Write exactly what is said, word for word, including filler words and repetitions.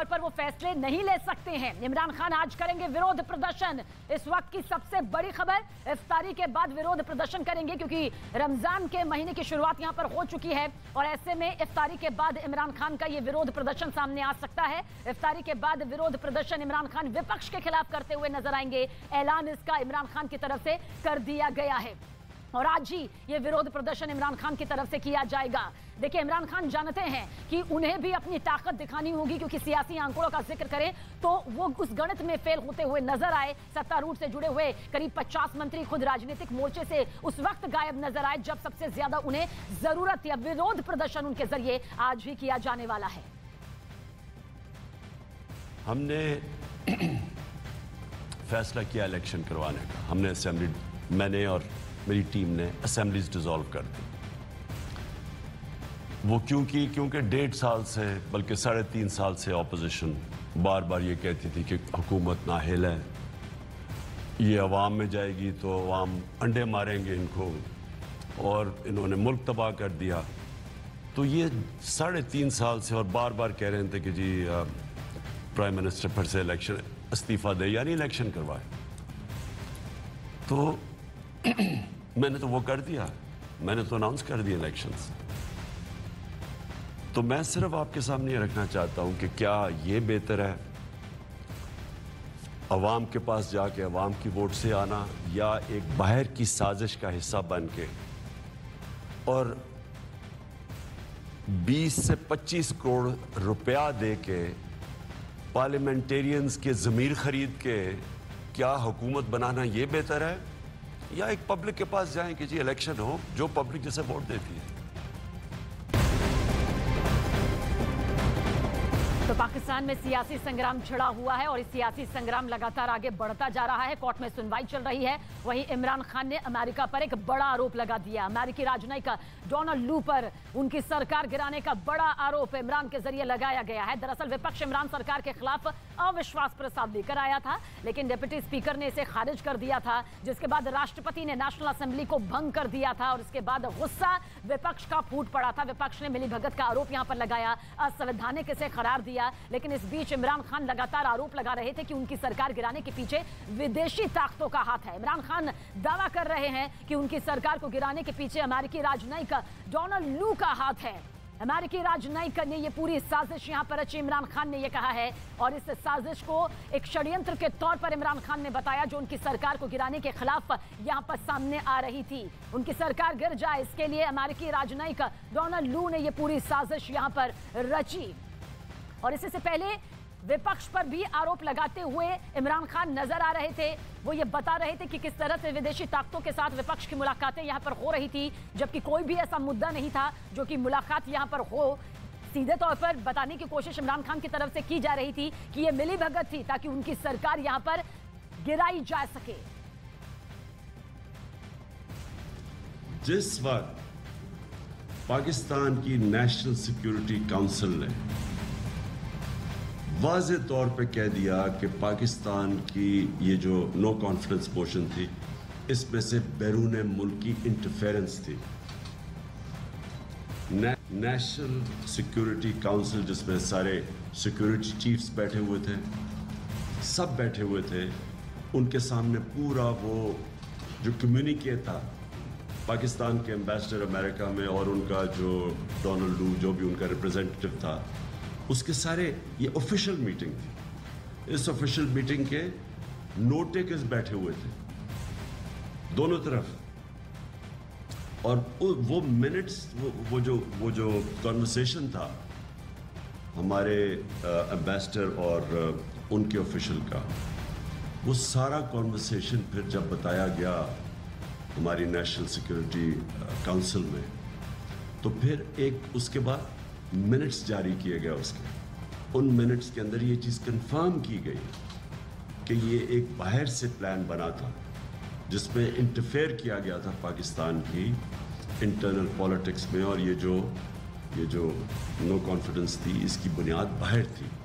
तौर पर वो फैसले नहीं ले सकते हैं। इमरान खान आज करेंगे विरोध प्रदर्शन। इस वक्त की सबसे बड़ी खबर, इफ्तारी के बाद विरोध प्रदर्शन करेंगे क्योंकि रमजान के महीने की शुरुआत यहां पर हो चुकी है और ऐसे में इफ्तारी के बाद इमरान खान का ये विरोध प्रदर्शन सामने आ सकता है। इफ्तारी के बाद विरोध प्रदर्शन इमरान खान विपक्ष के खिलाफ करते हुए नजर आएंगे। ऐलान इसका इमरान खान की तरफ से कर दिया गया है और आज ही ये विरोध प्रदर्शन इमरान खान की तरफ से किया जाएगा। देखिए, इमरान खान जानते हैं कि उन्हें भी अपनी ताकत दिखानी होगी क्योंकि सियासी आंकड़ों का जिक्र करें तो वो उस गणित में फेल होते हुए नजर आए। सत्तारूढ़ से जुड़े हुए करीब पचास मंत्री खुद राजनीतिक मोर्चे से उस वक्त गायब नजर आए जब सबसे ज्यादा उन्हें जरूरत या विरोध प्रदर्शन उनके जरिए आज भी किया जाने वाला है। हमने फैसला किया इलेक्शन करवाने का। हमने असेंबली, मैंने और मेरी टीम ने असेंबलीज डिसॉल्व कर दी। वो क्योंकि क्योंकि डेढ़ साल से बल्कि साढ़े तीन साल से ऑपोजिशन बार बार ये कहती थी कि हुकूमत नाअहल है, ये अवाम में जाएगी तो अवाम अंडे मारेंगे इनको और इन्होंने मुल्क तबाह कर दिया। तो ये साढ़े तीन साल से और बार बार कह रहे थे कि जी प्राइम मिनिस्टर फिर से इलेक्शन इस्तीफा दे यानी इलेक्शन करवाए। तो मैंने तो वो कर दिया, मैंने तो अनाउंस कर दिया इलेक्शंस। तो मैं सिर्फ आपके सामने ये रखना चाहता हूं कि क्या ये बेहतर है अवाम के पास जाके अवाम की वोट से आना या एक बाहर की साजिश का हिस्सा बन के और बीस से पच्चीस करोड़ रुपया दे के पार्लियामेंटेरियंस के ज़मीर खरीद के क्या हुकूमत बनाना ये बेहतर है या एक पब्लिक के पास जाएं कि जी इलेक्शन हो, जो पब्लिक जैसे वोट देती है। तो पाकिस्तान में सियासी संग्राम छिड़ा हुआ है और इस सियासी संग्राम लगातार आगे बढ़ता जा रहा है। कोर्ट में सुनवाई चल रही है। वहीं इमरान खान ने अमेरिका पर एक बड़ा आरोप लगा दिया। अमेरिकी राजनयिक डोनाल्ड लू पर उनकी सरकार गिराने का बड़ा आरोप इमरान के जरिए लगाया गया है। दरअसल विपक्ष इमरान सरकार के खिलाफ अविश्वास प्रस्ताव लेकर आया था लेकिन डिप्टी स्पीकर ने इसे खारिज कर दिया था, जिसके बाद राष्ट्रपति ने नेशनल असेंबली को भंग कर दिया था और इसके बाद गुस्सा विपक्ष का फूट पड़ा था। विपक्ष ने मिलीभगत का आरोप यहां पर लगाया, असंवैधानिक इसे करार दिया। लेकिन इस बीच इमरान खान लगातार आरोप लगा रहे थे कि उनकी सरकार गिराने के पीछे विदेशी ताकतों का हाथ है। इमरान खान दावा कर रहे हैं कि उनकी सरकार को गिराने के पीछे अमेरिकी राजनयिक डोनाल्ड लू का हाथ है। अमेरिकी राजनयिक ने यह पूरी साजिश यहां पर रची, इमरान खान ने यह कहा है और इस साजिश को एक षड्यंत्र के तौर पर इमरान खान ने बताया जो उनकी सरकार को गिराने के खिलाफ यहां पर सामने आ रही थी। उनकी सरकार गिर जाए इसके लिए अमेरिकी राजनयिक डोनाल्ड लू ने यह पूरी साजिश यहां पर रची। और इससे से पहले विपक्ष पर भी आरोप लगाते हुए इमरान खान नजर आ रहे थे। वो ये बता रहे थे कि किस तरह से विदेशी ताकतों के साथ विपक्ष की मुलाकातें यहां पर हो रही थी, जबकि कोई भी ऐसा मुद्दा नहीं था जो कि मुलाकात यहां पर हो। सीधे तौर पर बताने की कोशिश इमरान खान की तरफ से की जा रही थी कि ये मिलीभगत थी ताकि उनकी सरकार यहां पर गिराई जा सके। जिस वक्त पाकिस्तान की नेशनल सिक्योरिटी काउंसिल ने वाज़े तौर पे कह दिया कि पाकिस्तान की ये जो नो कॉन्फिडेंस मोशन थी इसमें से बैरून मुल्क की इंटरफेरेंस थी। ने, नेशनल सिक्योरिटी काउंसिल जिसमें सारे सिक्योरिटी चीफ्स बैठे हुए थे, सब बैठे हुए थे, उनके सामने पूरा वो जो कम्युनिके था पाकिस्तान के एम्बेसडर अमेरिका में और उनका जो डोनाल्ड लू जो भी उनका रिप्रेजेंटेटिव था, उसके सारे ये ऑफिशियल मीटिंग थी। इस ऑफिशियल मीटिंग के नोट टेकर्स बैठे हुए थे दोनों तरफ और वो मिनट्स वो, वो जो वो जो कॉन्वर्सेशन था हमारे एम्बेसडर और uh, उनके ऑफिशियल का, वो सारा कॉन्वर्सेशन फिर जब बताया गया हमारी नेशनल सिक्योरिटी काउंसिल में, तो फिर एक उसके बाद मिनट्स जारी किए गए। उसके उन मिनट्स के अंदर ये चीज़ कंफर्म की गई कि ये एक बाहर से प्लान बना था जिसमें इंटरफेयर किया गया था पाकिस्तान की इंटरनल पॉलिटिक्स में और ये जो ये जो नो कॉन्फिडेंस थी इसकी बुनियाद बाहर थी।